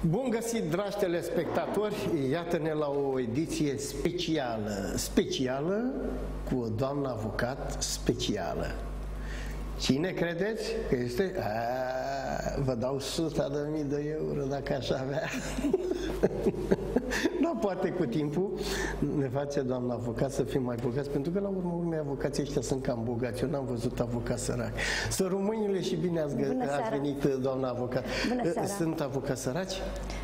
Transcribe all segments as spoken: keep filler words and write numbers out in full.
Bun găsit, dragi telespectatori! Iată-ne la o ediție specială, specială cu o doamnă avocat specială. Cine credeți că este? A, vă dau suta de mii de euro dacă aș avea. Nu, poate cu timpul ne face doamna avocat să fim mai bogați, pentru că la urmă urmei avocații ăștia sunt cam bogați. Eu n-am văzut avocat sărac. Să rămâinile și bine ați, ați venit, doamna avocat. Sunt avocați săraci?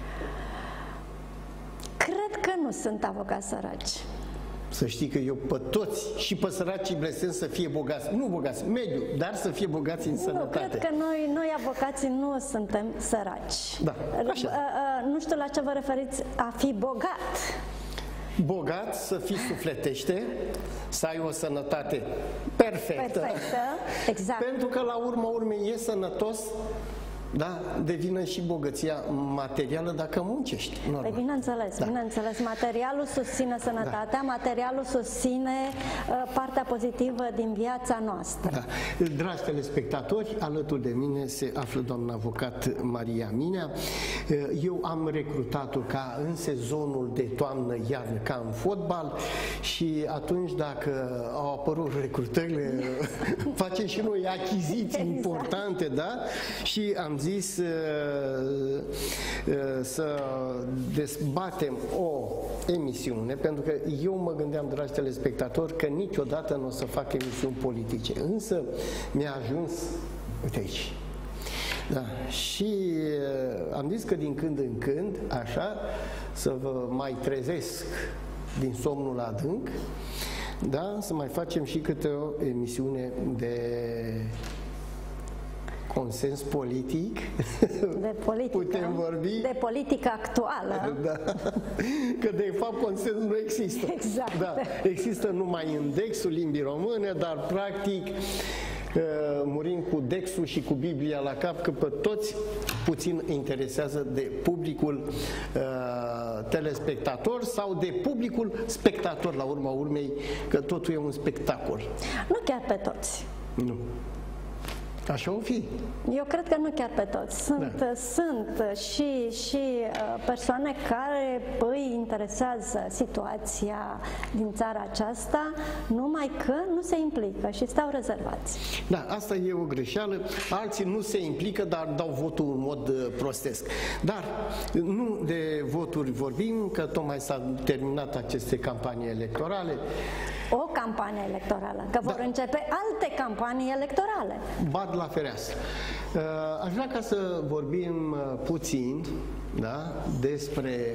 Cred că nu sunt avocați săraci. Să știi că eu pe toți și pe săracii blestem să fie bogați, nu bogați, mediu, dar să fie bogați în sănătate. Nu, cred că noi, noi avocații nu suntem săraci. Da, așa. Nu știu la ce vă referiți a fi bogat. Bogat, să fii sufletește, să ai o sănătate perfectă. Perfectă, exact. Pentru că la urma urmei e sănătos, da, devine și bogăția materială dacă muncești. Păi bineînțeles, da. bineînțeles, materialul susține sănătatea, da. materialul susține uh, partea pozitivă din viața noastră. Da. Dragi telespectatori, alături de mine se află doamna avocat Maria Minea. Eu am recrutat-o ca în sezonul de toamnă-iarnă, ca în fotbal, și atunci dacă au apărut recrutările, facem și noi achiziții exact. importante, da? Și am zis uh, uh, să dezbatem o emisiune, pentru că eu mă gândeam, dragi telespectatori, că niciodată nu o să fac emisiuni politice, însă mi-a ajuns, uite aici, da, și uh, am zis că din când în când, așa, să vă mai trezesc din somnul adânc, da, să mai facem și câte o emisiune de consens politic. De politică. Putem vorbi. De politică actuală. Da. Că de fapt consens nu există. Exact. Da. Există numai indexul limbii române, dar practic murim cu Dexul și cu Biblia la cap, că pe toți puțin interesează de publicul uh, telespectator sau de publicul spectator, la urma urmei, că totul e un spectacol. Nu chiar pe toți. Nu. Așa o fi. Eu cred că nu chiar pe toți. Sunt, da. sunt și, și persoane care îi interesează situația din țara aceasta, numai că nu se implică și stau rezervați. Da, asta e o greșeală. Alții nu se implică, dar dau votul în mod prostesc. Dar nu de voturi vorbim, că tocmai s-a terminat aceste campanii electorale. O campanie electorală, că vor da. începe alte campanii electorale. Bat la fereastră. Aș vrea ca să vorbim puțin, da, despre,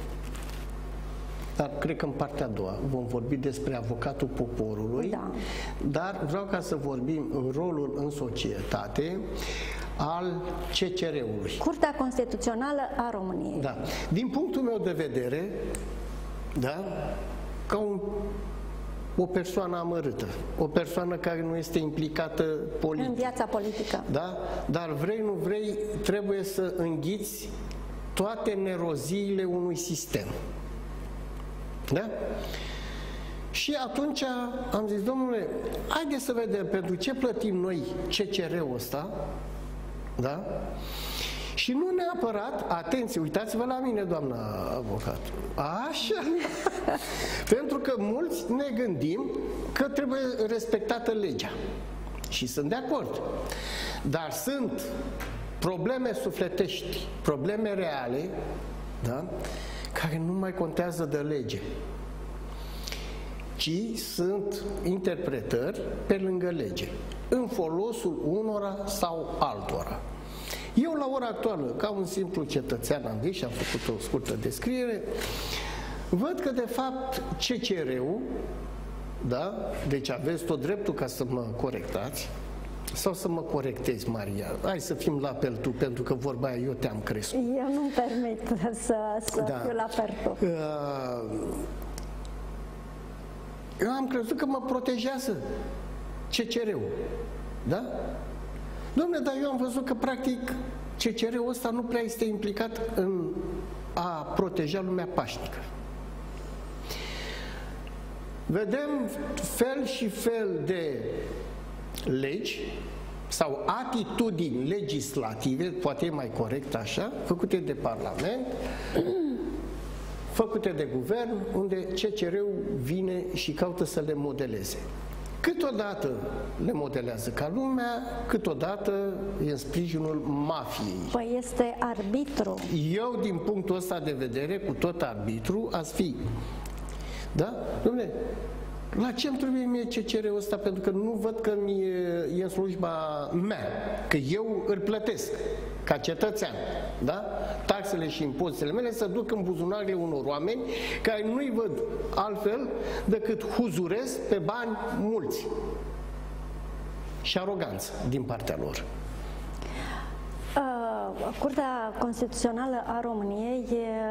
dar cred că în partea a doua vom vorbi despre avocatul poporului, da. dar vreau ca să vorbim rolul în societate al C C R-ului. Curtea Constituțională a României. Da. Din punctul meu de vedere, da, ca un o persoană amărâtă, o persoană care nu este implicată politic. În viața politică. Da? Dar vrei, nu vrei, trebuie să înghiți toate neroziile unui sistem. Da? Și atunci am zis, domnule, haideți să vedem pentru ce plătim noi C C R-ul ăsta, da? Și nu neapărat, atenție, uitați-vă la mine, doamna avocat, așa, pentru că mulți ne gândim că trebuie respectată legea și sunt de acord, dar sunt probleme sufletești, probleme reale, da, care nu mai contează de lege, ci sunt interpretări pe lângă lege, în folosul unora sau altora. Eu, la ora actuală, ca un simplu cetățean, am zis și am făcut o scurtă descriere, văd că, de fapt, C C R-ul, da? Deci aveți tot dreptul ca să mă corectați, sau să mă corectezi, Maria. Hai să fim la apel tu, pentru că vorba aia eu te-am crescut. Eu nu-mi permit să, să da. fiu la apel tu. Uh, eu am crezut că mă protejează C C R-ul, da? Dom'le, dar eu am văzut că, practic, C C R-ul ăsta nu prea este implicat în a proteja lumea pașnică. Vedem fel și fel de legi sau atitudini legislative, poate e mai corect așa, făcute de Parlament, făcute de guvern, unde C C R-ul vine și caută să le modeleze. Câteodată le modelează ca lumea, câteodată e în sprijinul mafiei. Păi este arbitru. Eu, din punctul ăsta de vedere, cu tot arbitru, aș fi. Da? Dom'le, la ce îmi trebuie mie C C R-ul ăsta? Pentru că nu văd că e, e în slujba mea, că eu îl plătesc ca cetățean, da? Taxele și impozitele mele să duc în buzunarele unor oameni care nu-i văd altfel decât huzuresc pe bani mulți și aroganță din partea lor. Curtea Constituțională a României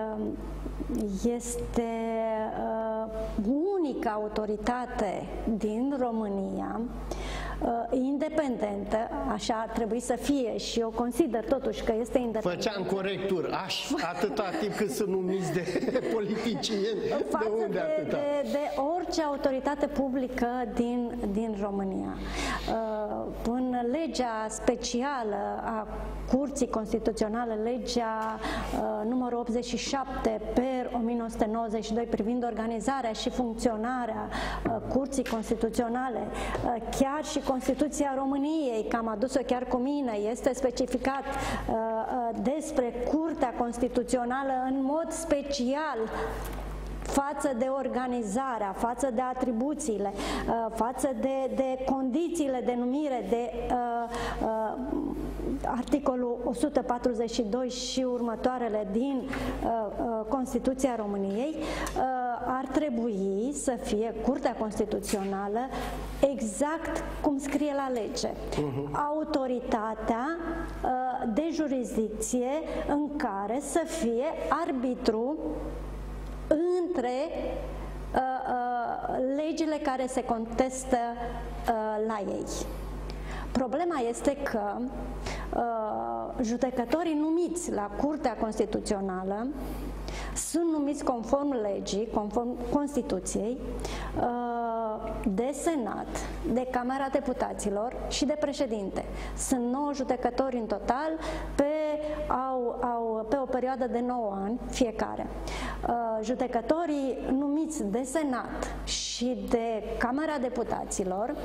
este unica autoritate din România independentă, așa ar trebui să fie și eu consider totuși că este independentă. Făceam corecturi, aș, atâta timp cât sunt numiți de politicieni, de unde de, atâta? De, de orice autoritate publică din, din România. În legea specială a Curții Constituționale, legea numărul optzeci și șapte per o mie nouă sute nouăzeci și doi privind organizarea și funcționarea Curții Constituționale, chiar și Constituția României, că am adus-o chiar cu mine, este specificat uh, uh, despre Curtea Constituțională în mod special față de organizarea, față de atribuțiile, uh, față de, de condițiile de numire, de uh, uh, articolul o sută patruzeci și doi și următoarele din uh, uh, Constituția României, uh, ar trebui să fie Curtea Constituțională exact cum scrie la lege. Uh-huh. Autoritatea uh, de jurisdicție în care să fie arbitru între uh, uh, legile care se contestă uh, la ei. Problema este că uh, judecătorii numiți la Curtea Constituțională sunt numiți conform legii, conform Constituției, de Senat, de Camera Deputaților și de președinte. Sunt nouă judecători în total pe, au, au, pe o perioadă de nouă ani fiecare. Judecătorii numiți de Senat și de Camera Deputaților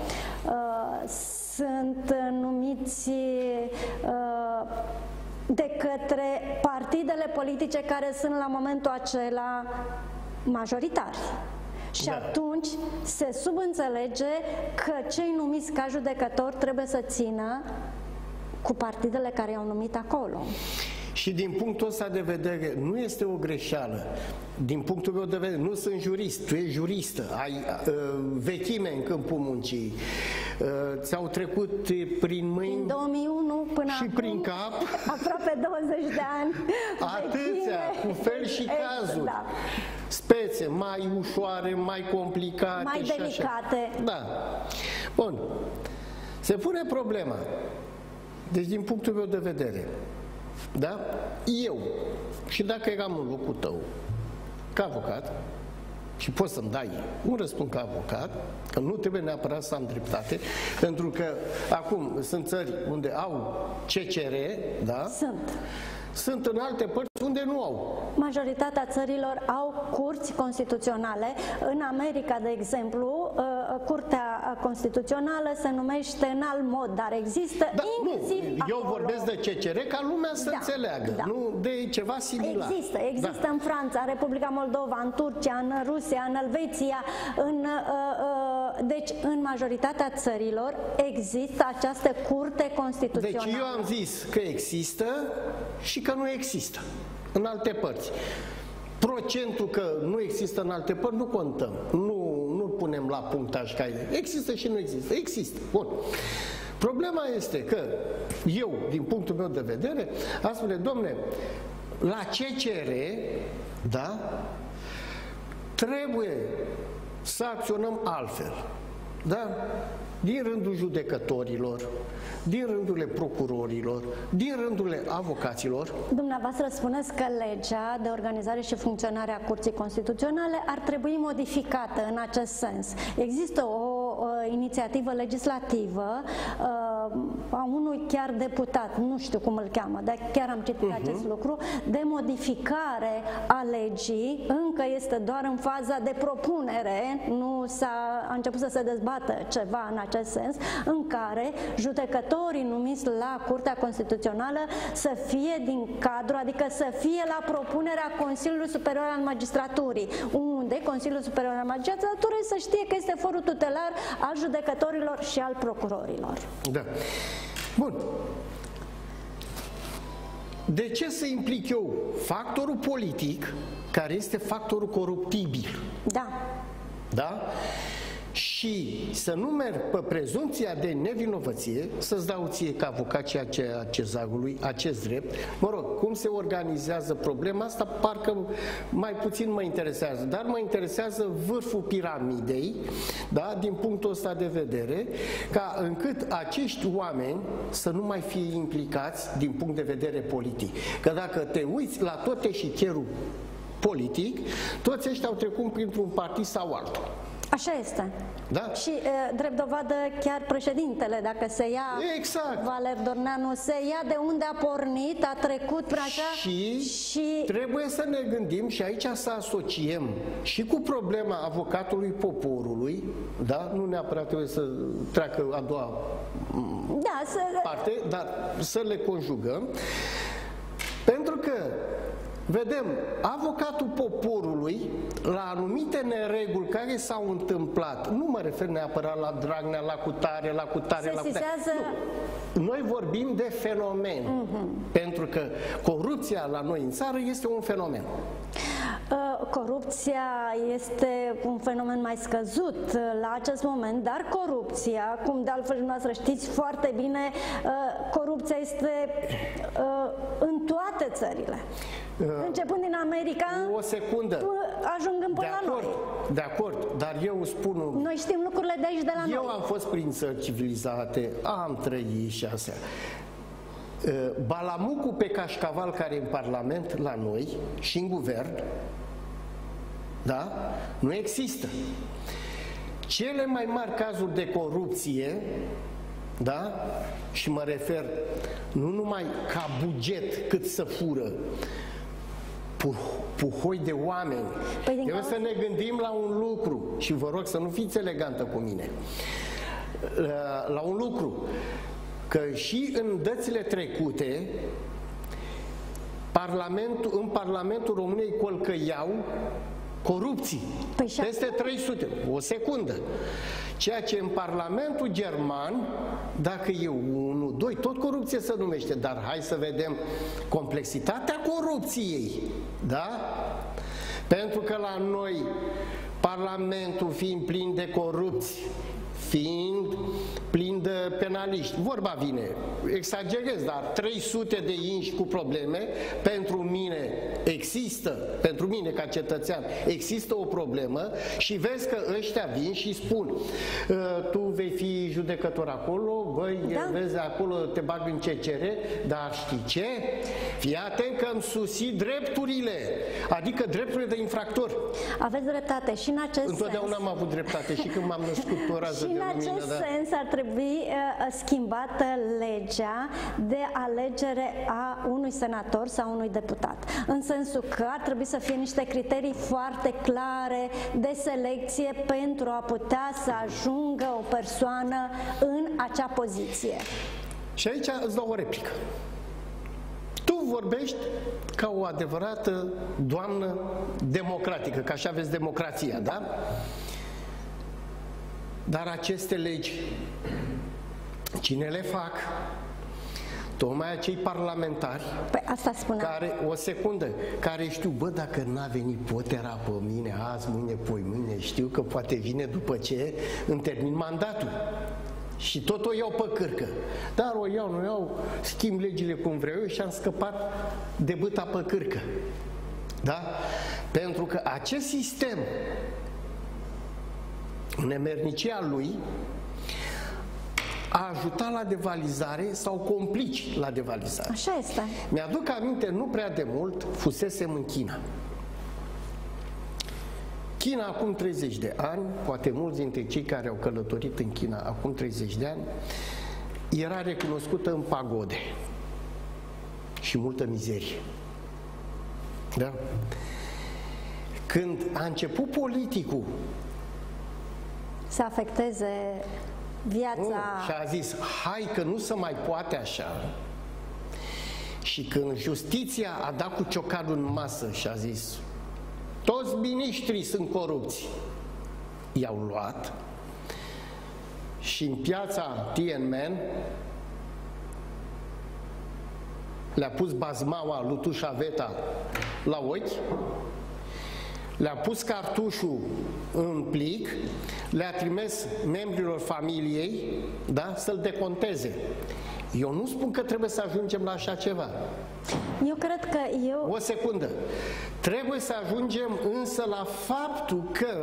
sunt numiți de către partidele politice care sunt la momentul acela majoritari. Și da. Atunci se subînțelege că cei numiți ca judecători trebuie să țină cu partidele care i-au numit acolo. Și din punctul ăsta de vedere, nu este o greșeală. Din punctul meu de vedere, nu sunt jurist, tu ești juristă, ai uh, vechime în câmpul muncii, uh, ți-au trecut prin mâini din două mii unu până și acum, prin cap aproape douăzeci de ani. Atâția, vechime, cu fel și cazuri. Da. Spețe mai ușoare, mai complicate, mai și delicate. Așa. Da. Bun. Se pune problema. Deci, din punctul meu de vedere, da? Eu, și dacă eram în locul tău, ca avocat, și poți să-mi dai un răspuns ca avocat, că nu trebuie neapărat să am dreptate, pentru că acum sunt țări unde au C C R, da? Sunt. Sunt în alte părți unde nu au. Majoritatea țărilor au curți constituționale. În America, de exemplu, Curtea Constituțională se numește în alt mod, dar există da, inclusiv nu, eu acolo. vorbesc de C C R ca lumea să da, înțeleagă, da. Nu de ceva similar. Există, există da. În Franța, în Republica Moldova, în Turcia, în Rusia, în Elveția, în, deci în majoritatea țărilor există această Curte Constituțională. Deci eu am zis că există și că nu există în alte părți. Procentul că nu există în alte părți nu contăm, nu, nu punem la punctaj ca există și nu există. Există. Bun. Problema este că eu, din punctul meu de vedere, aș spune, domne, la C C R, da, trebuie să acționăm altfel. Da? Din rândul judecătorilor, din rândurile procurorilor, din rândurile avocaților. Dumneavoastră spuneți că legea de organizare și funcționare a Curții Constituționale ar trebui modificată în acest sens. Există o, o inițiativă legislativă uh, a unui chiar deputat, nu știu cum îl cheamă, dar chiar am citit uh-huh. acest lucru, de modificare a legii, încă este doar în faza de propunere, nu s-a a început să se dezbată ceva în acest sens, în care judecătorii numiți la Curtea Constituțională să fie din cadru, adică să fie la propunerea Consiliului Superior al Magistraturii, unde Consiliul Superior al Magistraturii să știe că este forul tutelar al judecătorilor și al procurorilor. Da. Bun. De ce să implic eu factorul politic, care este factorul coruptibil? Da. Da? Și să nu merg pe prezumția de nevinovăție, să-ți dau ție ca avocat ceea ce a cezagului acest drept. Mă rog, cum se organizează problema asta, parcă mai puțin mă interesează, dar mă interesează vârful piramidei, da, din punctul ăsta de vedere, ca încât acești oameni să nu mai fie implicați din punct de vedere politic. Că dacă te uiți la tot eșichierul politic, toți ăștia au trecut printr-un partid sau altul. Așa este. Da? Și e, drept dovadă chiar președintele, dacă se ia, exact. Valer Dorneanu, se ia de unde a pornit, a trecut prin așa și, și trebuie să ne gândim și aici să asociem și cu problema avocatului poporului, da? Nu neapărat trebuie să treacă a doua da, să... parte, dar să le conjugăm, pentru că vedem, avocatul poporului, la anumite nereguli care s-au întâmplat, nu mă refer neapărat la Dragnea, la cutare, la cutare, se la cutare. Nu. Noi vorbim de fenomen, uh-huh. pentru că corupția la noi în țară este un fenomen. Corupția este un fenomen mai scăzut la acest moment, dar corupția, cum de altfel dumneavoastră știți foarte bine, corupția este în toate țările. Începând din America, o secundă. Ajungând până de la acord, noi. De acord, dar eu spun... Un... Noi știm lucrurile de aici, de la eu noi. Eu am fost prin țări civilizate, am trăit și astea. Balamucul pe cașcaval care e în Parlament la noi și în guvern, da? Nu există. Cele mai mari cazuri de corupție, da? Și mă refer nu numai ca buget cât să fură, puhoi de oameni. Păi trebuie să ne gândim la un lucru și vă rog să nu fiți elegantă cu mine. La un lucru, că și în dățile trecute Parlamentul, în Parlamentul României colcăiau corupții. Păi peste trei sute. O secundă. Ceea ce în Parlamentul German, dacă e unu, doi, tot corupție se numește, dar hai să vedem complexitatea corupției. Da? Pentru că la noi Parlamentul fiind plin de corupți, fiind plin de penaliști. Vorba vine, exagerez, dar trei sute de inși cu probleme, pentru mine există, pentru mine ca cetățean, există o problemă și vezi că ăștia vin și spun tu vei fi judecător acolo, băi, da. Vezi, acolo te bag în C C R, dar știi ce? Fii atent că îmi susții drepturile, adică drepturile de infractor. Aveți dreptate și în acest Întotdeauna sens. am avut dreptate și când m-am născut pe o rază de lumină. Și în acest da. sens ar trebui uh, schimbată legea de alegere a unui senator sau unui deputat. În sensul că ar trebui să fie niște criterii foarte clare de selecție pentru a putea să ajungă o persoană în acea poziție. Și aici îți dau o replică. Tu vorbești ca o adevărată doamnă democratică, că așa aveți democrația, da? Dar aceste legi, cine le fac? Tocmai acei parlamentari, păi asta care, o secundă, care știu, bă, dacă n-a venit potera pe mine azi, mâine, poi mâine, știu că poate vine după ce îmi termin mandatul. Și tot o iau pe cârcă. Dar o iau, nu iau, schimb legile cum vreau eu și am scăpat de bâta pe cârcă. Da? Pentru că acest sistem, nemernicia lui, a ajutat la devalizare sau complici la devalizare. Așa este. Mi-aduc aminte, nu prea de mult, fusesem în China. China acum treizeci de ani, poate mulți dintre cei care au călătorit în China acum treizeci de ani, era recunoscută în pagode și multă mizerie. Da? Când a început politicul să afecteze viața... Nu, și a zis, hai că nu se mai poate așa. Și când justiția a dat cu ciocanul în masă și a zis, toți miniștrii sunt corupți, i-au luat și în piața Tiananmen le-a pus bazmaua lui Tușaveta la ochi, le-a pus cartușul în plic, le-a trimis membrilor familiei, da, să-l deconteze. Eu nu spun că trebuie să ajungem la așa ceva. Eu cred că eu... O secundă. Trebuie să ajungem însă la faptul că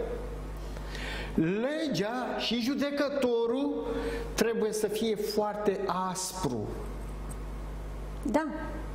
legea și judecătorul trebuie să fie foarte aspru. Da.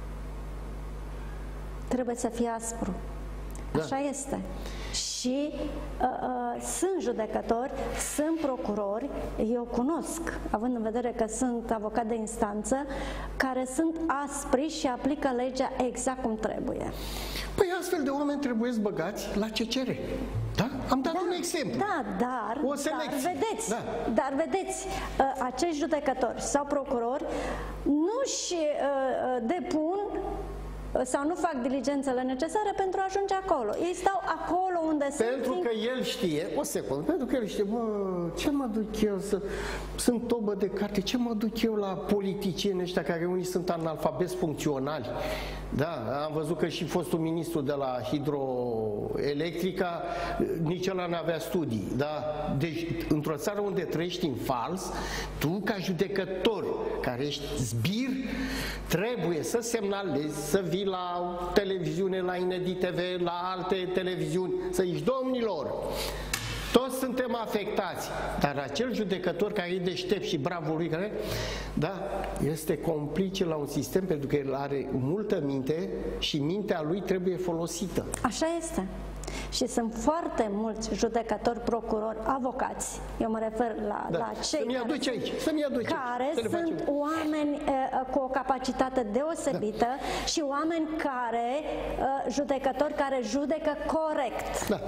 Trebuie să fie aspru. Așa da. Este. Și uh, uh, sunt judecători, sunt procurori, eu cunosc, având în vedere că sunt avocat de instanță, care sunt aspri și aplică legea exact cum trebuie. Păi astfel de oameni trebuie să băgați la C C R. Da? Am dat da, un exemplu. Da, dar, o selecție. dar vedeți, da. dar vedeți, uh, acești judecători sau procurori nu-și uh, depun sau nu fac diligențele necesare pentru a ajunge acolo. Ei stau acolo unde pentru sunt... Pentru că el știe, o secundă, pentru că el știe, bă, ce mă duc eu să... Sunt tobă de carte, ce mă duc eu la politicieni ăștia care unii sunt analfabeti funcționali. Da, am văzut că și fostul ministru de la Hidroelectrica, nici ăla n-avea studii. Da? Deci, într-o țară unde trăiești în fals, tu, ca judecător, care ești zbir, trebuie să semnalezi, să vii la televiziune, la Inedit T V, la alte televiziuni, să zici, domnilor, toți suntem afectați, dar acel judecător care e deștept și bravul lui, care, da, este complice la un sistem pentru că el are multă minte și mintea lui trebuie folosită. Așa este. Și sunt foarte mulți judecători, procurori, avocați, eu mă refer la, da. la cei care, aici. Aici. care sunt facem. oameni uh, cu o capacitate deosebită da. și oameni care, uh, judecători care judecă corect. Da.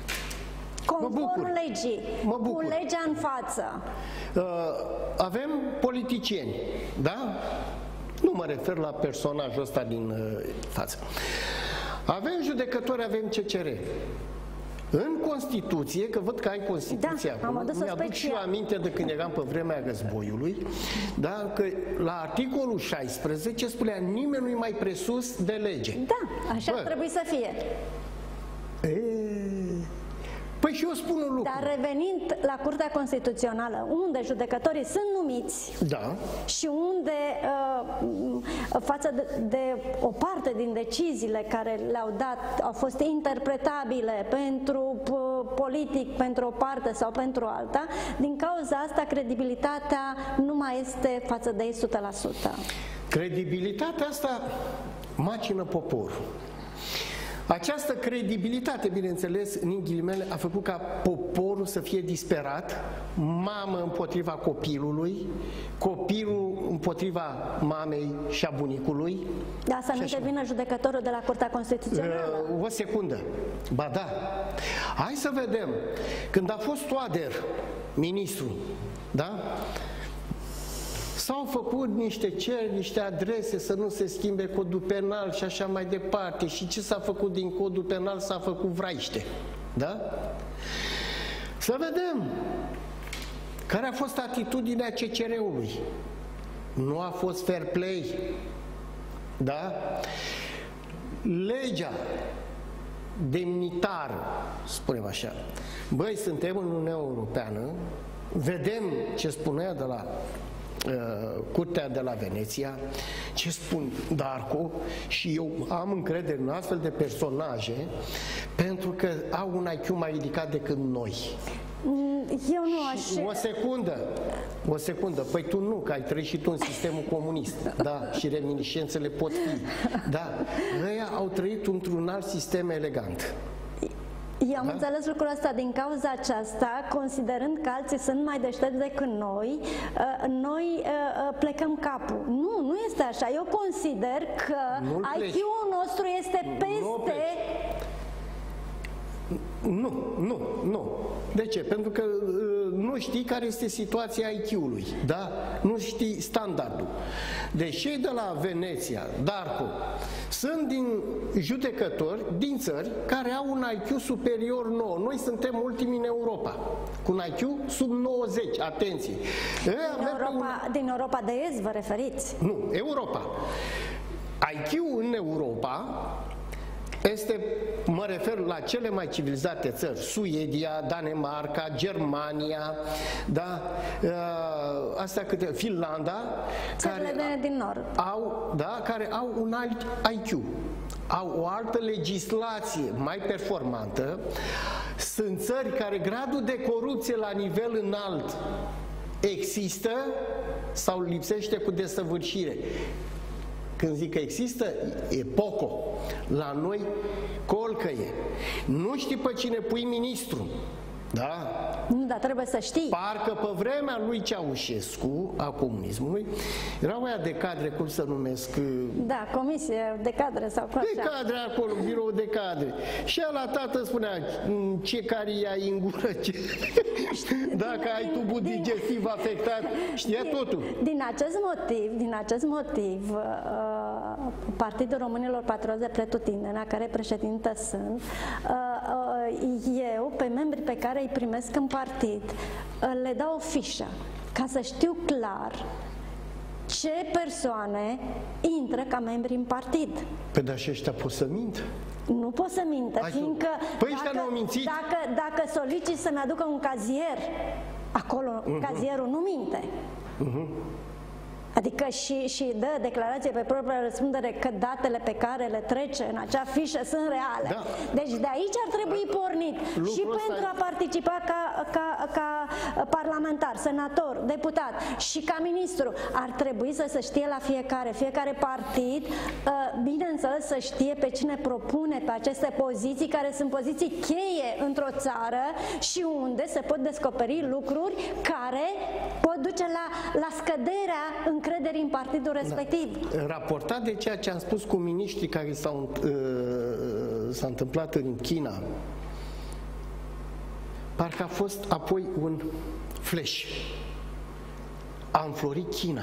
Conform legii, cu legea în față. Uh, avem politicieni, da? Nu mă refer la personajul ăsta din uh, față. Avem judecători, avem C C R. În Constituție, că văd că ai Constituția da, acolo, mi-aduc și eu aminte de când eram pe vremea războiului, da, că la articolul șaisprezece spunea nimeni nu-i mai presus de lege. Da, așa Bă. trebuie să fie. E... Păi și eu spun un lucru. Dar revenind la Curtea Constituțională, unde judecătorii sunt numiți da. și unde uh, față de, de o parte din deciziile care le-au dat au fost interpretabile pentru uh, politic, pentru o parte sau pentru alta, din cauza asta credibilitatea nu mai este față de ei o sută la sută. Credibilitatea asta macină poporul. Această credibilitate, bineînțeles, în ghilimele, a făcut ca poporul să fie disperat, mamă împotriva copilului, copilul împotriva mamei și a bunicului. Da, să nu devină judecătorul de la Curtea Constituțională. Uh, o secundă. Ba da. Hai să vedem. Când a fost Toader ministru, da? S-au făcut niște cereri, niște adrese să nu se schimbe codul penal și așa mai departe. Și ce s-a făcut din codul penal? S-a făcut vraiște. Da? Să vedem care a fost atitudinea C C R-ului. Nu a fost fair play. Da? Legea demnitară, spunem așa. Băi, suntem în Uniunea Europeană, vedem ce spunea de la Curtea de la Veneția, ce spun Darco, și eu am încredere în astfel de personaje pentru că au un I Q mai ridicat decât noi. Eu nu aș... O secundă, o secundă, păi tu nu, că ai trăit și tu în sistemul comunist, da, și reminiscențele pot fi, da, ăia au trăit într-un alt sistem elegant. Eu am da? înțeles lucrul ăsta din cauza aceasta, considerând că alții sunt mai deștepți decât noi, noi plecăm capul. Nu, nu este așa. Eu consider că I Q-ul nostru este peste... Nu, nu, nu. De ce? Pentru că uh, nu știi care este situația I Q-ului, da? Nu știi standardul. Deci cei de la Veneția, Darko, sunt din judecători din țări care au un I Q superior nouă. Noi suntem ultimii în Europa, cu un I Q sub nouăzeci, atenție. Din Europa, un... din Europa de Est vă referiți? Nu, Europa. I Q în Europa este, mă refer la cele mai civilizate țări, Suedia, Danemarca, Germania, da, astea câte, Finlanda, țările care din nord. Au, da, care au un alt I Q, au o altă legislație mai performantă. Sunt țări care gradul de corupție la nivel înalt există sau lipsește cu desăvârșire. Când zic că există, e poco. La noi colcăie. Nu știi pe cine pui ministru. Da? Nu, dar trebuie să știi. Parcă pe vremea lui Ceaușescu, a comunismului, erau aia de cadre, cum să numesc? Da, comisie de cadre sau cum De așa. cadre acolo, birou de cadre. Și la tată spunea, ce care ai în gură, ce... dacă ai tubul din, digestiv afectat, știa din, totul. Din acest motiv, din acest motiv, uh, Partidul Românilor Patrioți de Pretutindeni, la care președintă sunt, uh, uh, eu, pe membrii pe care îi primesc în partid, le dau o fișă ca să știu clar ce persoane intră ca membri în partid. Păi dar și ăștia pot să mintă? Nu pot să mintă, Hai fiindcă păi dacă, dacă, dacă solicit să-mi aducă un cazier, acolo uh-huh. cazierul nu minte. Uh-huh. Adică și, și dă declarație pe propria răspundere că datele pe care le trece în acea fișă sunt reale. Da. Deci de aici ar trebui pornit. Lucrul și pentru a participa ca, ca, ca parlamentar, senator, deputat și ca ministru, ar trebui să se știe la fiecare, fiecare partid, bineînțeles să știe pe cine propune pe aceste poziții, care sunt poziții cheie într-o țară și unde se pot descoperi lucruri care pot duce la, la scăderea încrederii în partidul respectiv. Da. Raportat de ceea ce am spus cu miniștrii care s-au uh, s-a întâmplat în China, parcă a fost apoi un flash. A înflorit China.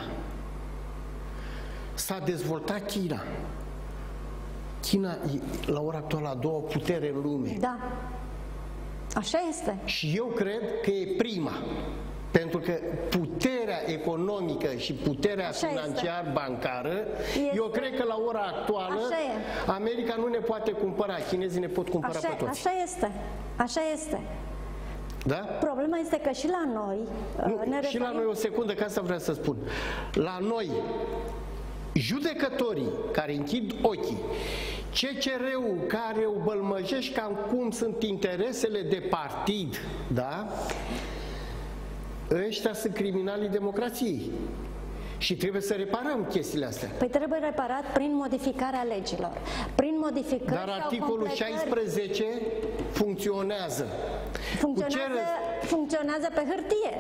S-a dezvoltat China. China e la ora actuală a doua putere în lume. Da. Așa este. Și eu cred că e prima. Pentru că puterea economică și puterea financiar-bancară, eu cred că la ora actuală America nu ne poate cumpăra, chinezii ne pot cumpăra așa, pe toți. Așa este, așa este. Da? Problema este că și la noi... Nu, ne și la noi, o secundă, ca să vreau să spun. La noi, judecătorii care închid ochii, C C R-ul care o bălmăjești cam cum sunt interesele de partid, da? Ăștia sunt criminalii democrației și trebuie să reparăm chestiile astea. Păi trebuie reparat prin modificarea legilor, prin modificări. Dar articolul șaisprezece funcționează. Funcționează, ce... funcționează pe hârtie.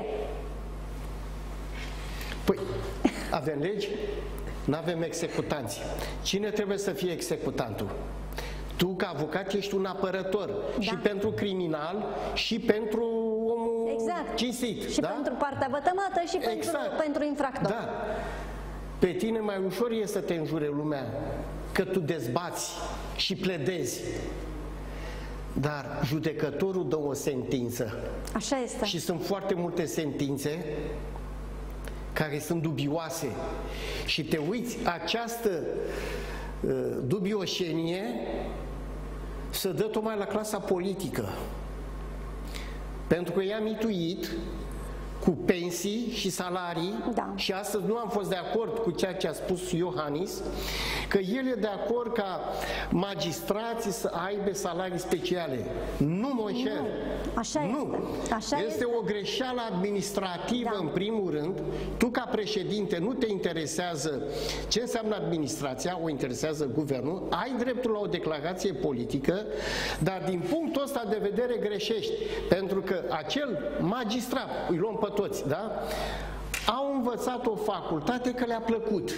Păi, avem legi, nu avem executanți. Cine trebuie să fie executantul? Tu, ca avocat, ești un apărător, da, și pentru criminal și pentru omul exact. cinstit. Și da? pentru partea vătămată și exact. pentru, pentru infractor. Da. Pe tine mai ușor e să te înjure lumea că tu dezbați și pledezi. Dar judecătorul dă o sentință. Așa este. Și sunt foarte multe sentințe care sunt dubioase. Și te uiți, această uh, dubioșenie se dă tocmai la clasa politică. Pentru că i-a mituit cu pensii și salarii, da, și astăzi nu am fost de acord cu ceea ce a spus Iohannis, că că el e de acord ca magistrații să aibă salarii speciale. Nu, Moșer. Nu. Așa nu. este. Așa este este o greșeală administrativă, da. În primul rând. Tu, ca președinte, nu te interesează ce înseamnă administrația, o interesează guvernul, ai dreptul la o declarație politică, dar din punctul ăsta de vedere greșești. Pentru că acel magistrat, îi luăm pe toți, da? Au învățat o facultate că le-a plăcut.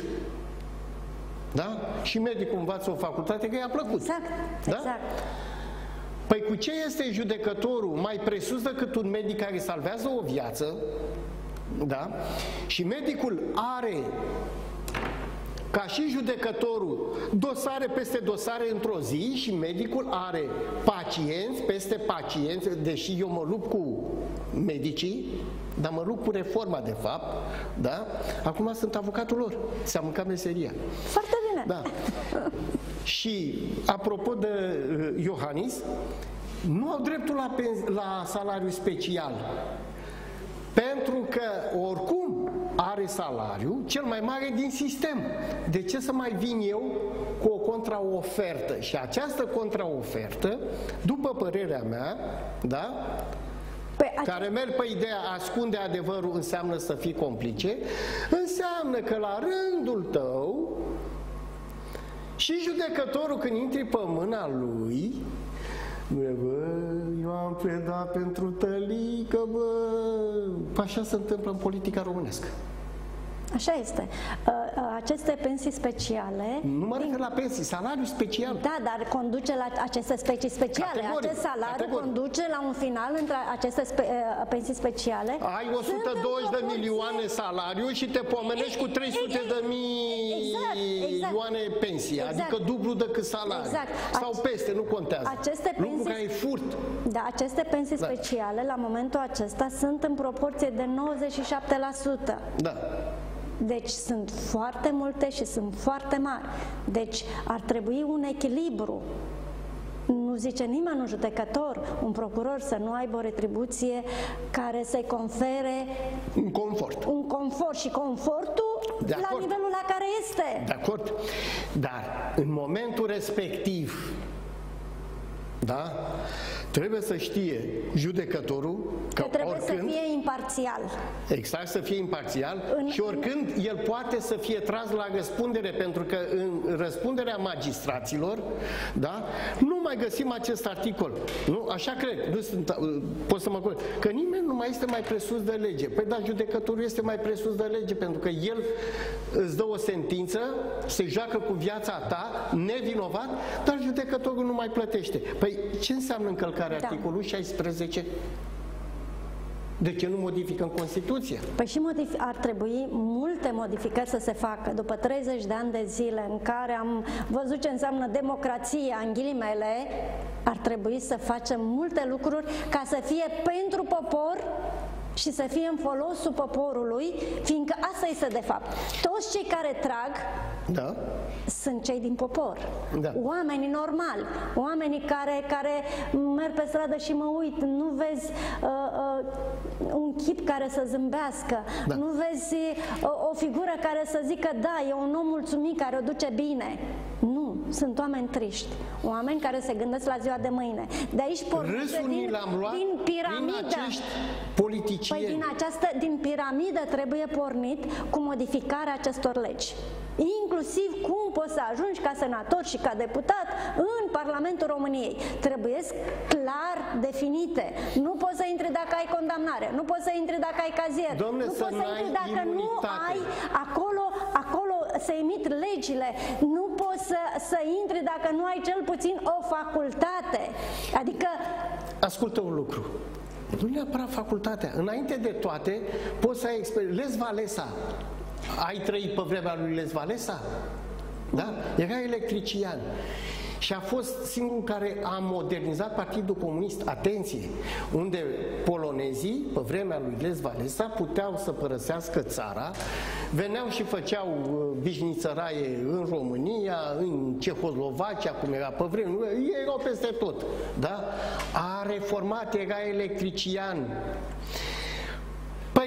Da? Și medicul învață o facultate că i-a plăcut. Exact, da? exact. Păi cu ce este judecătorul mai presus decât un medic care salvează o viață? Da? Și medicul are, ca și judecătorul, dosare peste dosare într-o zi și medicul are pacienți peste pacienți, deși eu mă lupt cu medicii, dar mă lupt cu reforma, de fapt, da? Acum sunt avocatul lor, ți-am mâncat meseria. Foarte bine. Da. Și, apropo de uh, Iohannis, nu au dreptul la, la salariu special. Pentru că, oricum, are salariu cel mai mare din sistem. De ce să mai vin eu cu o contraofertă? Și această contraofertă, după părerea mea, da? Pe care merg pe ideea ascunde adevărul înseamnă să fii complice, înseamnă că la rândul tău și judecătorul, când intri pe mâna lui, bă, eu am pledat pentru Tălică, bă, așa se întâmplă în politica românească. Așa este. Aceste pensii speciale... Nu mă refer la pensii, salariu special. Da, dar conduce la aceste specii speciale. Categoric, Acest salariu categoric. conduce la un final între aceste spe, pensii speciale. Ai o sută douăzeci de milioane salariu și te pomenești cu trei sute de milioane pensii, exact. Adică dublu decât salariu. Exact. Sau peste, nu contează. Aceste pensii, lucru care e furt. Da, aceste pensii da. speciale, la momentul acesta, sunt în proporție de nouăzeci și șapte la sută. Da. Deci sunt foarte multe și sunt foarte mari. Deci ar trebui un echilibru. Nu zice nimeni, un judecător, un procuror, să nu aibă o retribuție care să-i confere un confort. Un confort și confortul de la acord. Nivelul la care este. De acord. Dar în momentul respectiv, da? Trebuie să știe judecătorul că, că trebuie oricând, să fie imparțial. Exact, să fie imparțial în, și oricând el poate să fie tras la răspundere, pentru că în răspunderea magistraților, da, nu mai găsim acest articol. Nu? Așa cred, nu sunt, pot să mă corect, că nimeni nu mai este mai presus de lege. Păi dar judecătorul este mai presus de lege, pentru că el îți dă o sentință, se joacă cu viața ta, nevinovat, dar judecătorul nu mai plătește. Păi ce înseamnă încălcarea da. articolul șaisprezece? De ce nu modificăm Constituția? Păi și ar trebui multe modificări să se facă. După treizeci de ani de zile în care am văzut ce înseamnă democrația, în ghilimele, ar trebui să facem multe lucruri ca să fie pentru popor și să fie în folosul poporului, fiindcă asta este de fapt. Toți cei care trag da. sunt cei din popor. Da. Oamenii normali, oamenii care, care merg pe stradă și mă uit, nu vezi uh, uh, un chip care să zâmbească, da. nu vezi uh, o figură care să zică da, e un om mulțumit care o duce bine. Nu, sunt oameni triști, oameni care se gândesc la ziua de mâine. De aici pornește din, din piramidă. Păi din, această, din piramidă trebuie pornit cu modificarea acestor legi. Inclusiv cum poți să ajungi ca senator și ca deputat în Parlamentul României. Trebuie clar definite. Nu poți să intri dacă ai condamnare, nu poți să intri dacă ai cazier, Dom'le, nu poți să intri dacă imunitate. nu ai acolo, acolo se emit legile, nu poți să, să intri dacă nu ai cel puțin o facultate. Adică... Ascultă un lucru. Nu neapărat facultatea. Înainte de toate, poți să ai experiență. Les Walesa. Ai trăit pe vremea lui Les Walesa? Da? Era electrician. Și a fost singurul care a modernizat Partidul Comunist. Atenție! Unde polonezii, pe vremea lui Les Walesa, puteau să părăsească țara, veneau și făceau bișnițăraie în România, în Cehoslovacia, cum era pe vremea, ei erau peste tot. Da? A reformat, era electrician. Păi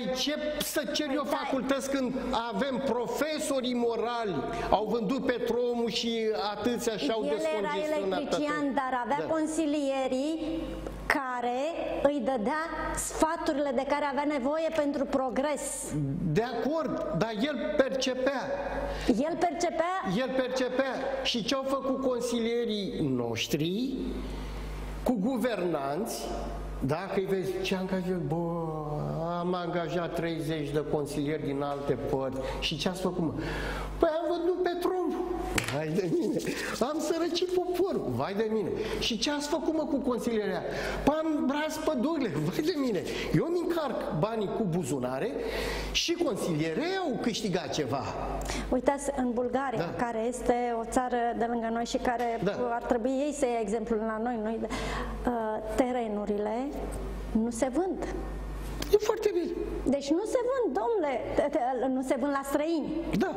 Păi ce să cer eu facultăți când avem profesori imorali, au vândut petrolul și atâția și-au descongestionat. El era electrician, dar avea da. consilierii care îi dădea sfaturile de care avea nevoie pentru progres. De acord, dar el percepea. El percepea? El percepea. Și ce au făcut consilierii noștri cu guvernanți? Dacă îi vezi ce angajat, bă, am angajat treizeci de consilieri din alte părți și ce ați făcut, mă? Păi am vândut petrol. Vai de mine, am sărăcit poporul, vai de mine. Și ce ați făcut, mă, cu consilierea? Păi am ras pădurile, vai de mine. Eu îmi încarc banii cu buzunare și consilierii au câștigat ceva. Uitați, în Bulgaria, da. care este o țară de lângă noi și care da. ar trebui ei să ia exemplul la noi, noi uh, terenurile nu se vând. E foarte bine. Deci nu se vând, domnule, nu se vând la străini. Da.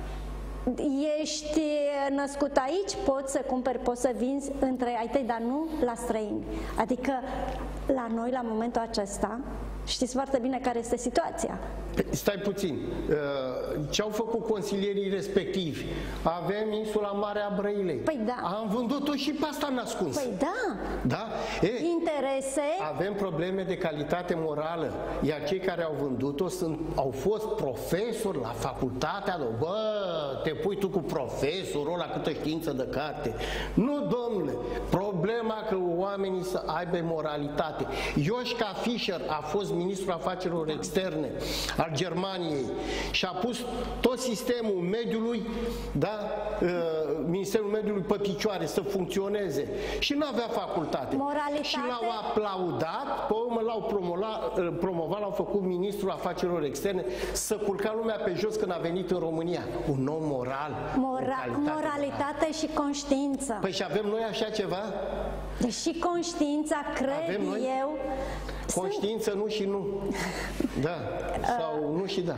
Ești născut aici, poți să cumperi, poți să vinzi între ai tăi, dar nu la străini. Adică la noi, la momentul acesta, știți foarte bine care este situația. Stai puțin, ce au făcut consilierii respectivi? Avem insula Marea Brăilei. Păi da. Am vândut-o și pe asta n-ascuns. Păi da. Da? E, interese. Avem probleme de calitate morală, iar cei care au vândut-o sunt, au fost profesori la facultatea, bă, te pui tu cu profesorul ăla câtă știință de carte. Nu, domnule, problema că oamenii să aibă moralitate. Joschka Fischer a fost ministrul afacerilor externe al Germaniei și a pus tot sistemul mediului, da, Ministerul Mediului pe picioare, să funcționeze. Și nu avea facultate. Moralitate. Și l-au aplaudat, pe urmă l-au promovat, promovat, l-au făcut ministrul afacerilor externe, să culca lumea pe jos când a venit în România. Un om moral. Mora moralitate și conștiință. Păi și avem noi așa ceva? Deși conștiința, cred eu... Conștiință nu și nu. Da. Sau nu și da.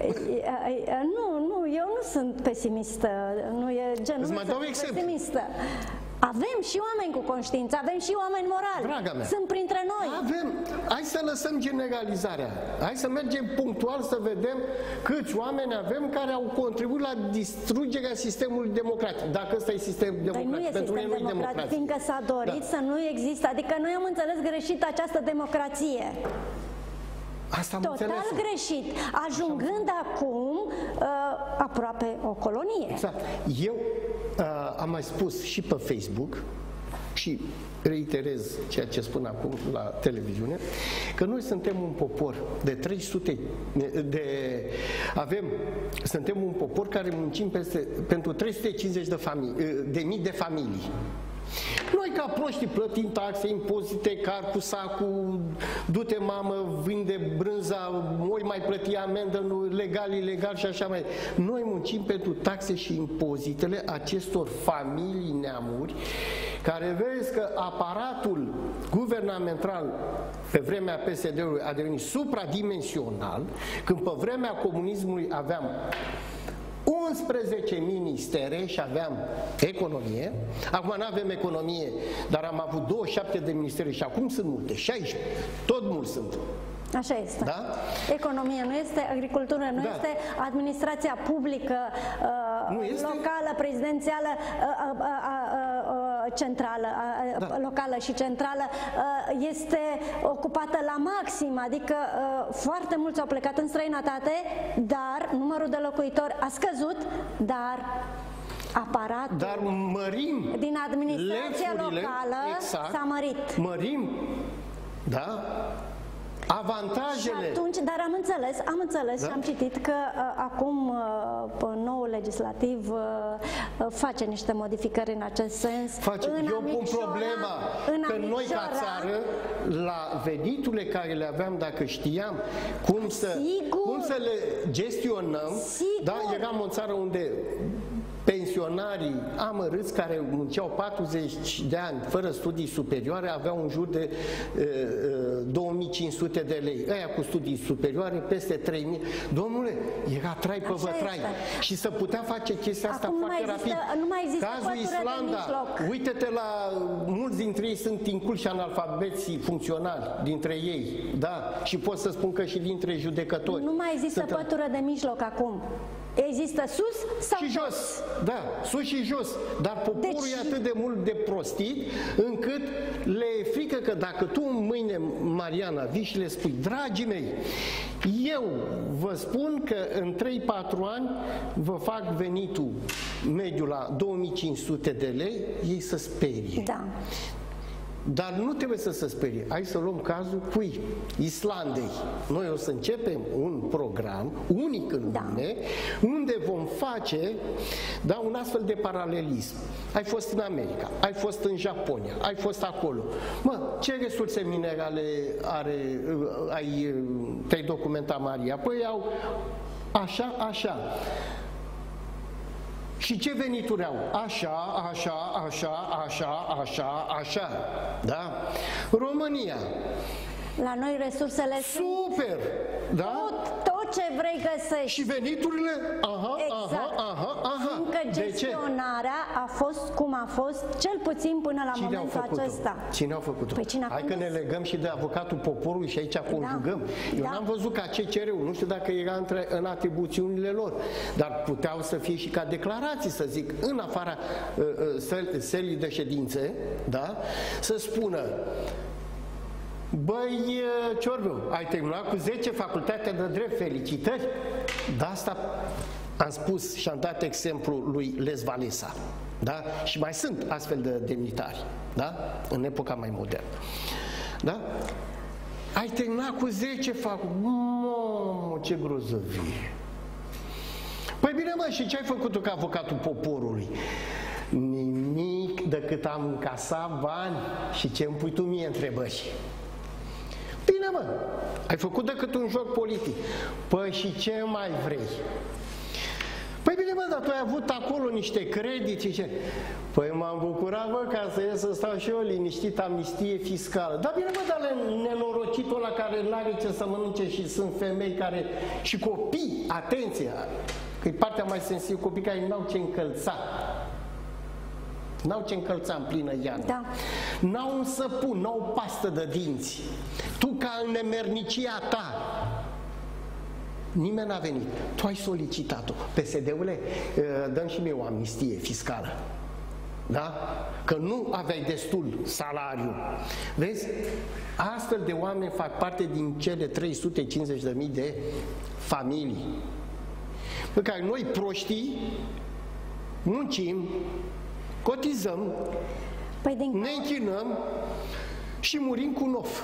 Nu, nu, eu nu sunt pesimistă. Nu e genul să sunt pesimistă. Avem și oameni cu conștiință, avem și oameni morali. Draga mea, sunt printre noi. Avem. Hai să lăsăm generalizarea. Hai să mergem punctual să vedem câți oameni avem care au contribuit la distrugerea sistemului democratic. Dacă ăsta e sistem democratic. Dar nu e pentru sistem democratic, democratic, fiindcă s-a dorit da. să nu există. Adică noi am înțeles greșit această democrație. Asta am Total înțeles. greșit, ajungând acum uh, aproape o colonie. Exact. Eu uh, am mai spus și pe Facebook și reiterez ceea ce spun acum la televiziune, că noi suntem un popor de trei sute de avem, suntem un popor care muncim peste, pentru trei sute cincizeci de, familii, de mii de familii. Noi ca proștii plătim taxe, impozite, car cu sacul, du-te mamă, vinde brânza, ori mai plăti amendă, legal, ilegal și așa mai. Noi muncim pentru taxe și impozitele acestor familii, neamuri, care vezi că aparatul guvernamental pe vremea P S D-ului a devenit supradimensional, când pe vremea comunismului aveam unsprezece ministere și aveam economie. Acum nu avem economie, dar am avut douăzeci și șapte de ministere și acum sunt multe, șaisprezece, tot mulți sunt. Așa este. Da? Economie nu este, agricultură nu da. este, administrația publică, uh, nu este? locală, prezidențială, uh, uh, uh, uh, centrală, uh, da. locală și centrală uh, este ocupată la maxim, adică uh, foarte mulți au plecat în străinătate, dar numărul de locuitori a scăzut, dar aparatul dar mărim din administrația locală exact, s-a mărit. Mărim, da? Avantajele. Și atunci, dar am înțeles, am înțeles da? și am citit că uh, acum uh, noul legislativ uh, face niște modificări în acest sens. Face. În Eu pun problema în că noi ca țară, la veniturile care le aveam, dacă știam cum să, cum să le gestionăm, Sigur. da? Eram o țară unde P pensionarii amărâți care munceau patruzeci de ani fără studii superioare aveau în jur de uh, două mii cinci sute de lei. Aia cu studii superioare peste trei mii. Domnule, era trai pe vătrai. Și să putea face chestia asta acum foarte nu mai rapid. există, nu mai există Cazul Islanda, uite-te la mulți dintre ei sunt inculși analfabeții funcționali dintre ei, da? Și pot să spun că și dintre judecători. Nu mai există sunt pătură de mijloc acum. Există sus sau și jos, da, sus și jos. Dar poporul deci... e atât de mult de prostit încât le e frică că dacă tu mâine, Mariana, vii și le spui, dragii mei, eu vă spun că în trei patru ani vă fac venitul mediu la două mii cinci sute de lei, ei să sperie. Da. Dar nu trebuie să se sperie. Hai să luăm cazul cui? Islandei. Noi o să începem un program unic în da. lume, unde vom face da, un astfel de paralelism. Ai fost în America, ai fost în Japonia, ai fost acolo. Mă, ce resurse minerale are, ai, te-ai documentat, Maria? Păi au așa, așa. Și ce venituri au? Așa, așa, așa, așa, așa, așa. Da? România. La noi resursele super, sunt da? tot, tot ce vrei găsești. Și veniturile? Aha, exact. aha, aha, aha. Încă gestionarea a fost cum a fost, cel puțin până la Cine momentul acesta. Cine au făcut-o? Păi cine a Hai că ne legăm și de avocatul poporului și aici conjugăm. Da. Eu da. n-am văzut ca C C R-ul, nu știu dacă era între, în atribuțiunile lor, dar puteau să fie și ca declarații, să zic, în afara uh, uh, sălii de ședințe, da? Să spună: băi, Ciorbiu, ai terminat cu zece facultatea de drept, felicitări. De asta am spus și am dat exemplu lui Les Walesa. Da? Și mai sunt astfel de demnitari, da? În epoca mai modernă. Da? Ai terminat cu zece facultăți. Mamă, ce grozăvie! Păi bine, mă, și ce ai făcut tu ca avocatul poporului? Nimic decât am încasat bani. Și ce îmi pui tu mie întrebări? Bine, mă, ai făcut decât un joc politic. Păi și ce mai vrei? Păi bine, mă, dar tu ai avut acolo niște credite și ce? Păi m-am bucurat, bă, ca să ies să stau și eu liniștit, amnistie fiscală. Dar bine, mă, dar nenorocitul ăla care n-are ce să mănânce și sunt femei care... și copii, atenție, că e partea mai sensibilă, copii care n-au ce încălța. N-au ce încălța în plină iarnă. Da. N-au un săpun, n-au pastă de dinți. Tu, ca în nemernicia ta, nimeni n-a venit. Tu ai solicitat-o. P S D-ule, dăm și mie o amnistie fiscală. Da? Că nu aveai destul salariu. Vezi? Astfel de oameni fac parte din cele trei sute cincizeci de mii de familii pe care noi, proștii, muncim, cotizăm, păi din... ne închinăm și murim cu nof.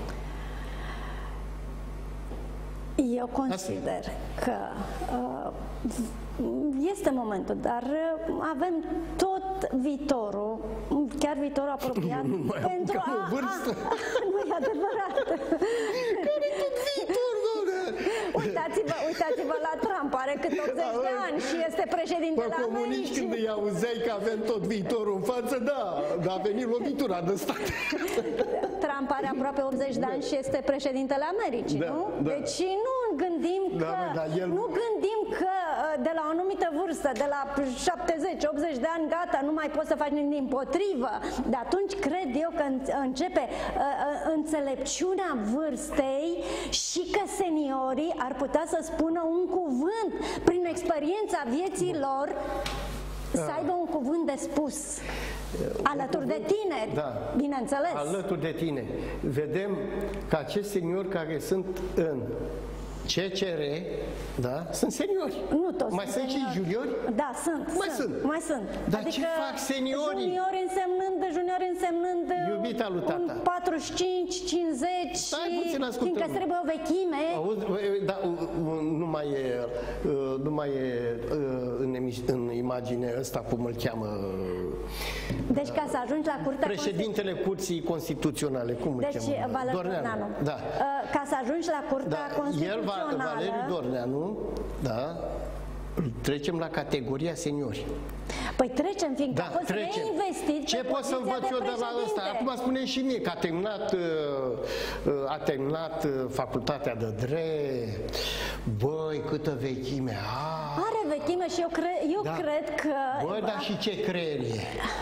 Eu consider Asta. că uh, este momentul, dar avem tot viitorul, chiar viitorul apropiat, nu mai pentru a... o vârstă. A, nu e adevărat. Care tot viitor, doamne? Uitați-vă, uitați-vă la Trump, are cât optzeci de ani și este președintele Americii. Comuniști, când îi auzeai că avem tot viitorul în față, da, a venit lovitura de stat. Trump are aproape optzeci de ani și este președintele Americii, da, nu? Da. Deci nu gândim că, da, da, el... nu gândim că de la o anumită vârstă, de la șaptezeci optzeci de ani, gata, nu mai poți să faci nimic, împotrivă. De atunci cred eu că începe uh, înțelepciunea vârstei și că seniorii ar putea să spună un cuvânt prin experiența vieții lor, să aibă un cuvânt de spus. Alături de tineri, da, bineînțeles. Alături de tine. Vedem că acești seniori care sunt în C C R, da, sunt seniori. Nu toți. Mai sunt, sunt și juniori? Da, sunt. Mai sunt. sunt. Mai sunt. Dar adică ce fac seniorii? Juniori însemnând, juniori însemnând Iubita lui tata. un patruzeci și cinci, cincizeci Stai și puțin, fiindcă trebuie o vechime. Auzi, da, nu mai e, nu mai e în, în imagine ăsta, cum îl cheamă. Deci ca să ajungi la curtea președintele Curții Constituționale, cum îl deci, cheamă? Dorneanu. Dorneanu. Da. Ca să ajungi la Curtea da. Constituțională. El, Valeriu Dorneanu, da, Trecem la categoria seniori. Păi trecem, fiindcă da, a fost trecem. reinvestit. Ce pot să învăț eu de la ăsta? Acum spune și mie că a terminat, a terminat facultatea de drept. Băi, câtă vechime. A, are vechime și eu, cre eu da. cred că... Băi, dar și ce creier e?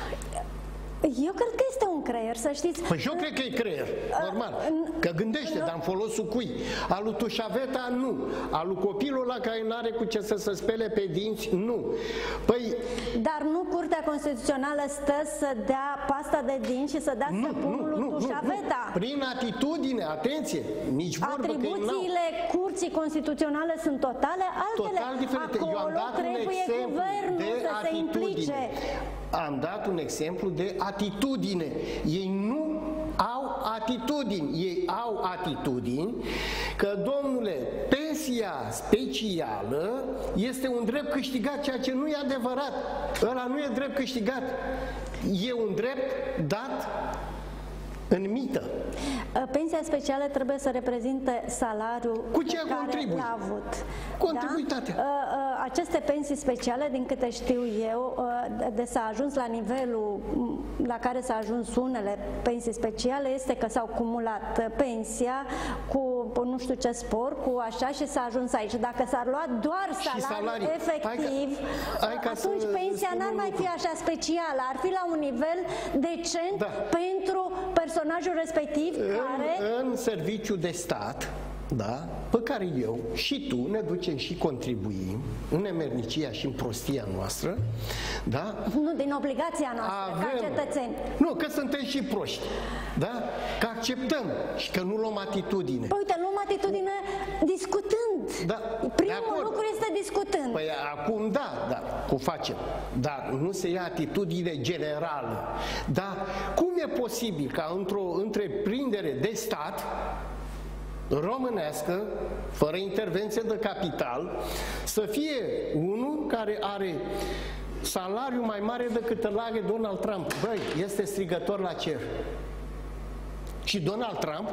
Eu cred că este un creier, să știți. Păi și eu cred că e creier, normal. Că gândește, dar în folosul cui? Al lui Tușaveta, nu. Al lui copilul ăla care n-are cu ce să se spele pe dinți, nu. Păi... Dar nu Curtea Constituțională stă să dea pasta de dinți și să dea stăpânul lui Tușaveta. Nu. Prin atitudine, atenție, nici vorbă că atribuțiile Curții Constituționale sunt totale altele. Total diferite. Acolo eu am dat trebuie un exemplu guvernul de să atitudine. se implice. Am dat un exemplu de atitudine. Ei nu au atitudini. Ei au atitudini că, domnule, pensia specială este un drept câștigat, ceea ce nu e adevărat. Ăla nu e drept câștigat. E un drept dat în mită. Pensia specială trebuie să reprezinte salariul cu ce pe care l-a avut. Contribuitatea. Da? Aceste pensii speciale, din câte știu eu, de s-a ajuns la nivelul la care s-a ajuns unele pensii speciale, este că s-au cumulat pensia cu nu știu ce spor, cu așa, și s-a ajuns aici. Dacă s-ar lua doar salariul efectiv, hai ca, hai ca atunci pensia n-ar mai fi așa specială, ar fi la un nivel decent, da, pentru personajul respectiv în, care... În serviciu de stat, da, pe care eu și tu ne ducem și contribuim în nemernicia și în prostia noastră, da? Nu, din obligația noastră, avem, ca cetățeni. Nu, că suntem și proști, da? Că acceptăm și că nu luăm atitudine. Păi uite, luăm atitudine discutând. Da, primul lucru este discutând. Păi acum da, da, cum facem, dar nu se ia atitudine generală. Dar cum e posibil ca într-o întreprindere de stat românească, fără intervenție de capital, să fie unul care are salariu mai mare decât îl are Donald Trump? Băi, este strigător la cer. Și Donald Trump,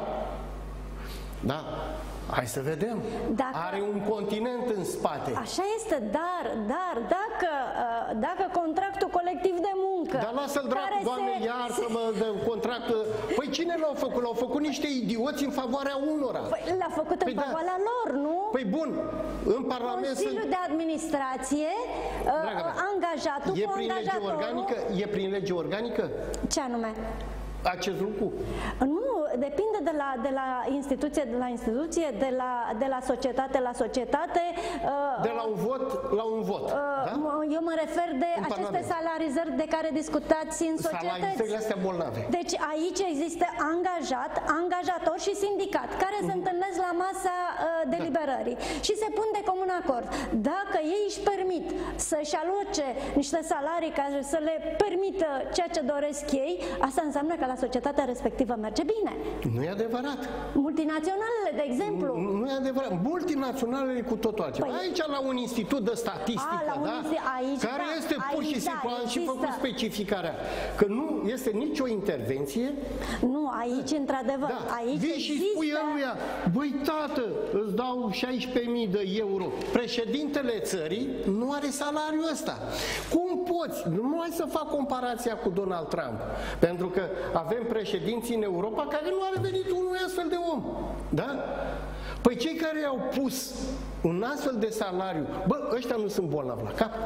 da, hai să vedem, dacă, are un continent în spate. Așa este, dar, dar dacă, dacă contractul colectiv de muncă... Dar lasă-l dracu, Doamne, se... iartă-mă, de contractul... Păi cine l-au făcut? L-au făcut niște idioți în favoarea unora. Păi l-a făcut păi în da. favoarea lor, nu? Păi bun, în Parlament Consiliul sunt... de Administrație, Dragă angajatul e cu prin lege organică? E prin lege organică? Ce anume? Acest lucru? Nu, depinde de la, de la instituție de la instituție, de la, de la societate la societate. De la un vot la un vot. Da? Eu mă refer de în aceste Parlament. Salarizări de care discutați în societăți. Salarizările astea bolnave. Deci aici există angajat, angajator și sindicat care mm-hmm. se întâlnesc la masa uh, deliberării da. și se pun de comun acord. Dacă ei își permit să-și aloce niște salarii care să le permită ceea ce doresc ei, asta înseamnă că la societatea respectivă merge bine. Nu e adevărat. Multinaționalele, de exemplu. Nu, nu e adevărat. Multinaționalele cu totul altceva. Păi, aici la un institut de statistică, a, da? aici, care da, este pur aici, și simplu, da, am și făcut specificarea, că nu este nicio intervenție. Nu, aici, într-adevăr, da. aici Vii există... și spui ăluia, băi tată, îți dau șaisprezece mii de euro. Președintele țării nu are salariul ăsta. Cum poți? Nu hai să fac comparația cu Donald Trump. Pentru că avem președinții în Europa care nu are venit unui astfel de om. Da? Păi cei care au pus un astfel de salariu, bă, ăștia nu sunt bolnavi la cap.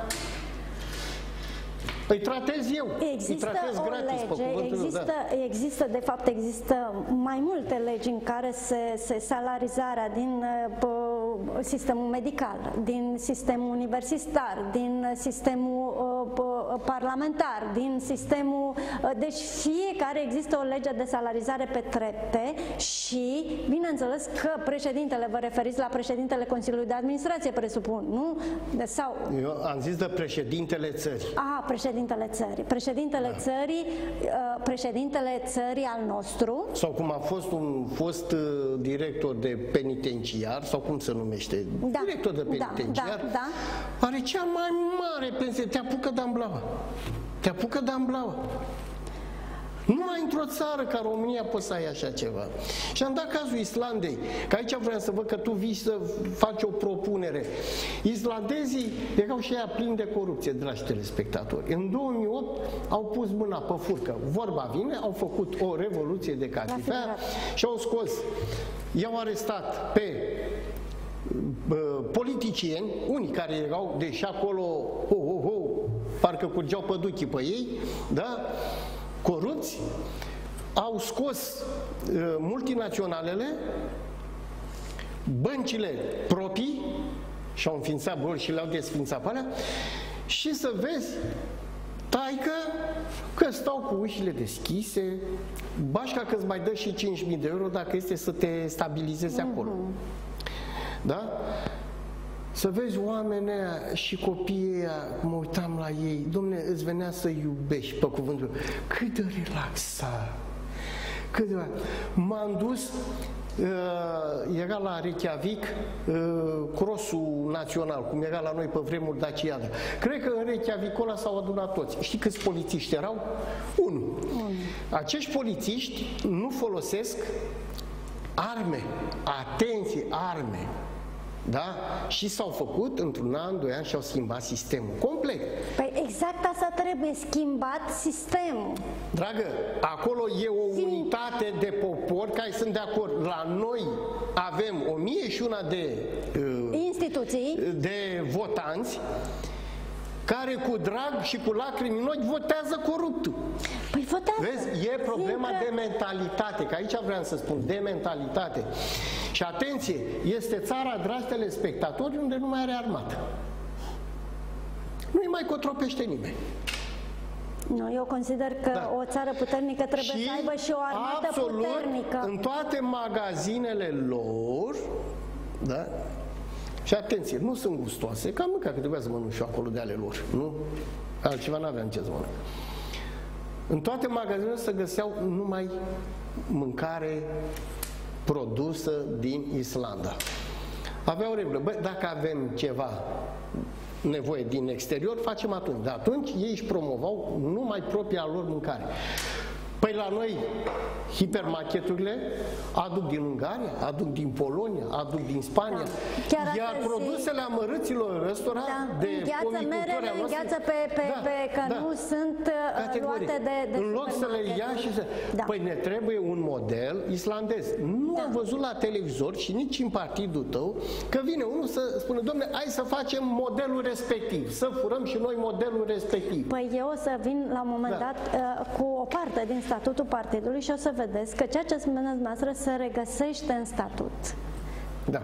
Îi tratez eu, există îi tratez o gratis, lege, există, da. există, de fapt, există mai multe legi în care se, se salarizarea din uh, sistemul medical, din sistemul universitar, din sistemul uh, parlamentar, din sistemul... Uh, deci fiecare există o lege de salarizare pe trepte și, bineînțeles că președintele, vă referiți la președintele Consiliului de Administrație, presupun, nu? De, sau... Eu am zis de președintele țării. A, președintele țării. Președintele da. țării, președintele țării al nostru. Sau cum a fost un fost director de penitenciar, sau cum se numește, da. director de penitenciar, da, da, da. are cea mai mare pensie, te apucă de amblaua. Te apucă de amblaua. Numai într-o țară ca România poți să ai așa ceva. Și am dat cazul Islandei, că aici vreau să văd că tu vii să faci o propunere. Islandezii erau și ea plini de corupție, dragi telespectatori. În două mii opt au pus mâna pe furcă. Vorba vine, au făcut o revoluție de catifea și au scos, i-au arestat pe politicieni, unii care erau, deși acolo, ho, ho, ho, parcă curgeau păduchii pe ei, da? Corupți, au scos uh, multinaționalele, băncile proprii și-au înființat boli și le-au desfințat pe alea și să vezi, taică, că stau cu ușile deschise, bașca că îți mai dă și cinci mii de euro dacă este să te stabilizezi mm-hmm. acolo. Da? Să vezi oamenii și copiii ăia, mă uitam la ei, dom'le, îți venea să iubești pe cuvântul, cât de relaxat, cât de... M-am dus, uh, era la Reykjavik, uh, crossul național, cum era la noi pe vremuri Daciada. Cred că în Reykjavik ăla s-au adunat toți. Știi câți polițiști erau? Unu. Mm. Acești polițiști nu folosesc arme, atenție, arme. Da? Și s-au făcut într-un an, doi ani și au schimbat sistemul complet. Păi exact asta trebuie, schimbat sistemul. Dragă, acolo e o Sim. unitate de popor care sunt de acord. La noi avem o mie și una de uh, instituții, de votanți care cu drag și cu lacrimi în ochi votează coruptul. Păi votează. Vezi, e problema Sim, de mentalitate, că aici vreau să spun, de mentalitate. Și atenție, este țara, dragi telespectatori, unde nu mai are armată. Nu-i mai cotropește nimeni. Nu, eu consider că da. o țară puternică trebuie și să aibă și o armată absolut, puternică. În toate magazinele lor, da? Și atenție, nu sunt gustoase, că am mâncat, că trebuia să mănânc și eu acolo de ale lor, nu? Altceva n-aveam ce să mănânc. În toate magazinele se găseau numai mâncare produsă din Islanda. Aveau regulă. Bă, dacă avem ceva nevoie din exterior, facem atunci. Dar atunci ei își promovau numai propria lor mâncare. Păi la noi, hipermarketurile aduc din Ungaria, aduc din Polonia, aduc din Spania, da. Iar produsele amărâților ăstora da. de merele îngheață pe, pe, da, pe că da. nu sunt Categorii. luate de, de în loc să le ia și să... Da. Păi ne trebuie un model islandez. Nu da. am văzut la televizor și nici în partidul tău că vine unul să spună, dom'le, hai să facem modelul respectiv, să furăm și noi modelul respectiv. Păi eu o să vin la un moment da. dat uh, cu o parte din statutul partidului și o să vedeți că ceea ce spuneți dumneavoastră se regăsește în statut. Da.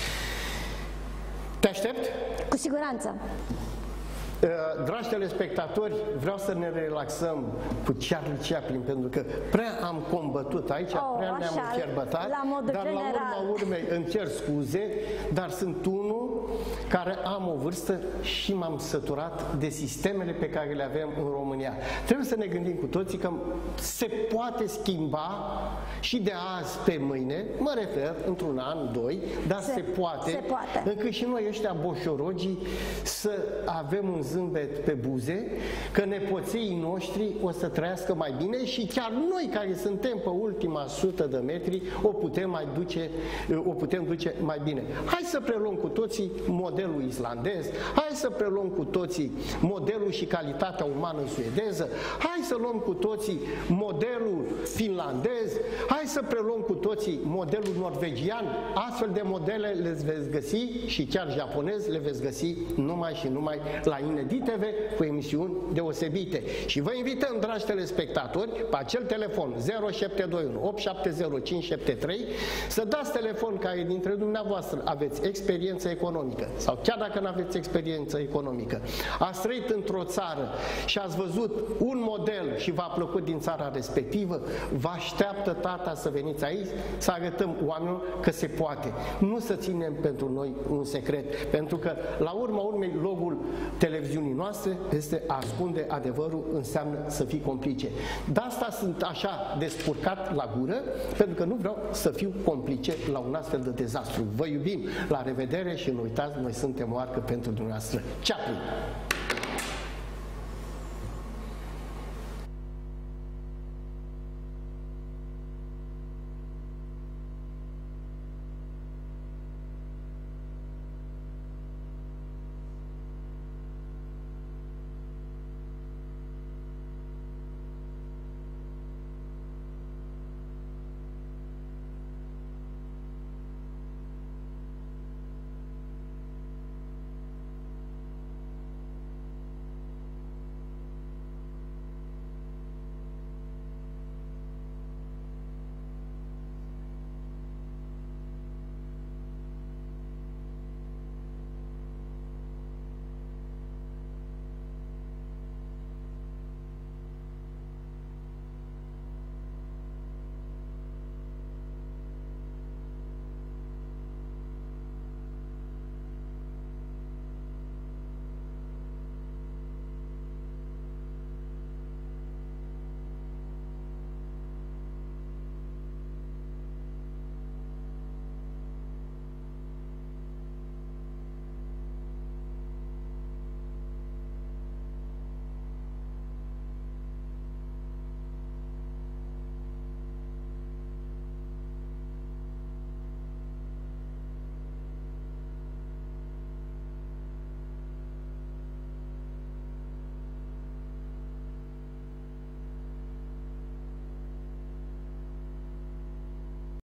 Te aștept? Cu siguranță. Dragi telespectatori, vreau să ne relaxăm cu Charlie Chaplin, pentru că prea am combătut aici, oh, prea ne-am încherbătat, dar general. la urma urmei îmi cer scuze, dar sunt unul care am o vârstă și m-am săturat de sistemele pe care le avem în România. Trebuie să ne gândim cu toții că se poate schimba și de azi pe mâine, mă refer într-un an, doi, dar se, se, poate, se poate, încât și noi ăștia boșorogii să avem un zâmbet pe buze, că nepoții noștri o să trăiască mai bine și chiar noi care suntem pe ultima sută de metri o putem mai duce, o putem duce mai bine. Hai să preluăm cu toții modelul islandez, hai să preluăm cu toții modelul și calitatea umană suedeză, hai să luăm cu toții modelul finlandez, hai să preluăm cu toții modelul norvegian, astfel de modele le veți găsi și chiar japonez le veți găsi numai și numai la Inedit T V cu emisiuni deosebite. Și vă invităm, dragi telespectatori, pe acel telefon zero șapte doi unu opt șapte zero cinci șapte trei să dați telefon care dintre dumneavoastră aveți experiență economică sau chiar dacă nu aveți experiență economică, ați trăit într-o țară și ați văzut un model și v-a plăcut din țara respectivă, vă așteaptă tata să veniți aici să arătăm oamenilor că se poate. Nu să ținem pentru noi un secret, pentru că la urma urmei logul televiziunii noastre este a ascunde adevărul, înseamnă să fii complice. De asta sunt așa de spurcat la gură, pentru că nu vreau să fiu complice la un astfel de dezastru. Vă iubim, la revedere și nu uitați, noi suntem o arcă pentru dumneavoastră. Chaplin!